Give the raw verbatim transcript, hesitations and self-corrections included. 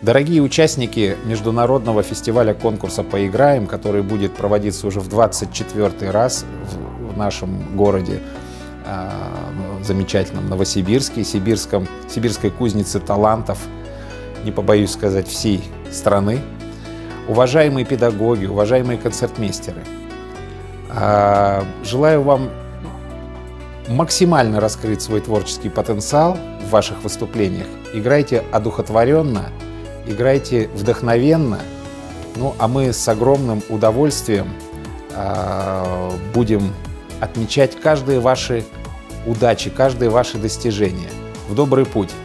Дорогие участники международного фестиваля конкурса «Поиграем», который будет проводиться уже в двадцать четвёртый раз в, в нашем городе, э, замечательном Новосибирске, сибирском, сибирской кузнице талантов, не побоюсь сказать, всей страны. Уважаемые педагоги, уважаемые концертмейстеры, э, желаю вам максимально раскрыть свой творческий потенциал в ваших выступлениях. Играйте одухотворенно, играйте вдохновенно, ну а мы с огромным удовольствием э, будем отмечать каждые ваши удачи, каждые ваши достижения. В добрый путь!